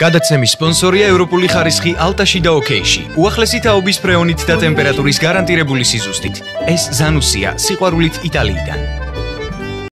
გადაცემის სპონსორია ევროპული ხარისხი ალტაში და ოკეიში. უახლესი თაობის ფრეონით და ტემპერატურის გარანტირებული სიზუსტით. ეს ზანუსია, სიყვარულით იტალიიდან.